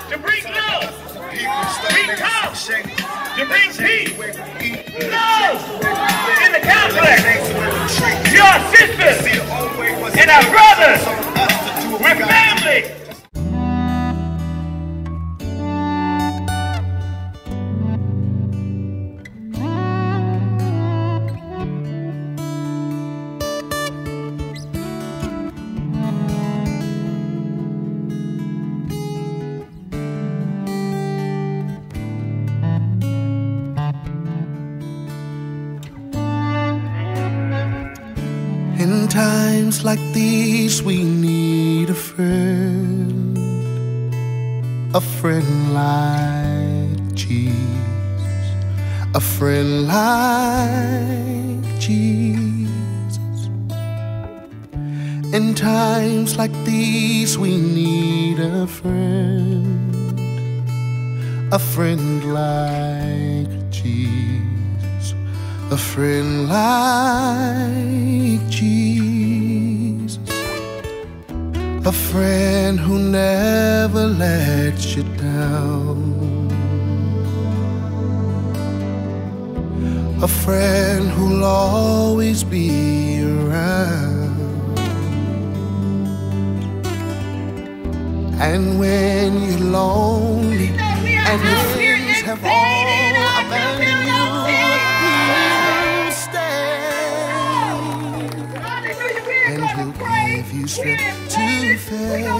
to bring love, bring power, to bring peace, love in the complex. Your sisters and our brothers, we're family. In times like these we need a friend like Jesus, a friend like Jesus. In times like these we need a friend like Jesus, a friend like Jesus, a friend who never lets you down, a friend who'll always be around. And when you're lonely and your friends have all abandoned you, give you strength to face the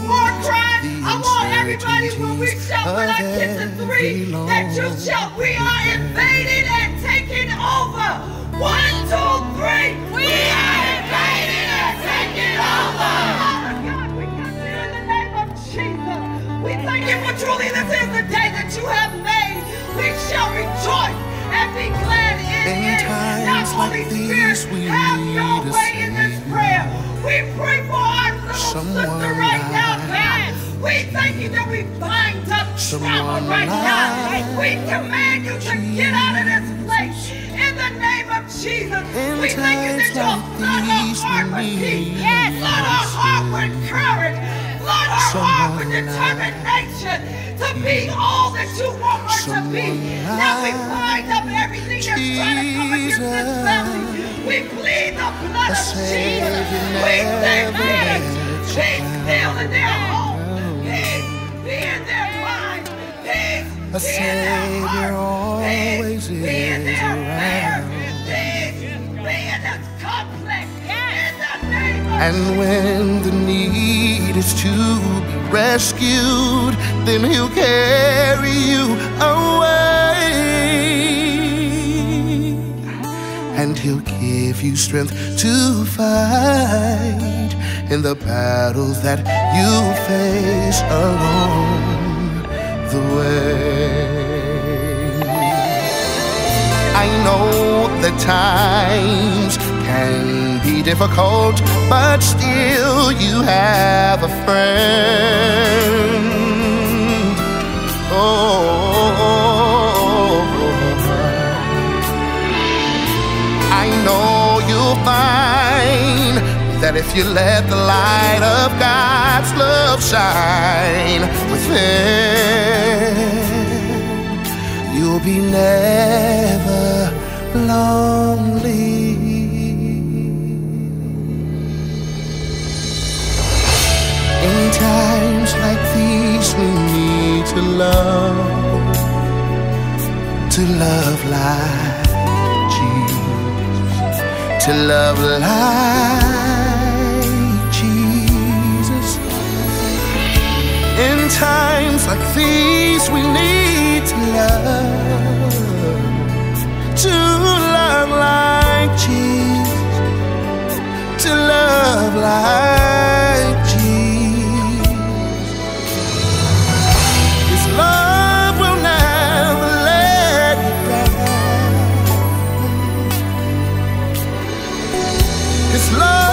uncertainties of every long that you shout, we are invaded and taking over. 1, 2, 3, we are invaded and taking over. God, we come to you in the name of Jesus. We thank you for truly this is the day that you have made. We shall rejoice and be glad in it. Now, Holy Spirit, have your way in this prayer. We pray for our little sister right now, God. We thank you that we bind up trauma right now. We command you to get out of this place in the name of Jesus. We thank you that you'll flood our heart with peace. Flood our heart with courage. Flood our heart with determination to be all that you want us to be. Now we bind up everything that's trying to come against this family. We plead the blood of Jesus. We say peace. Peace still in their home. Peace be in their mind. Peace a Savior always is around. Peace be in this complex. In the name of And when the need is to be rescued, then He'll carry you away. And He'll give you strength to fight in the battles that you face along the way. I know that times can be difficult, but still you have a friend. I know you'll find that if you let the light of God's love shine within, you'll be never lonely. In times like these we need to love like Jesus, to love like Jesus. In times like these we need to love like Jesus, to love like Jesus. His love will never let you down. His love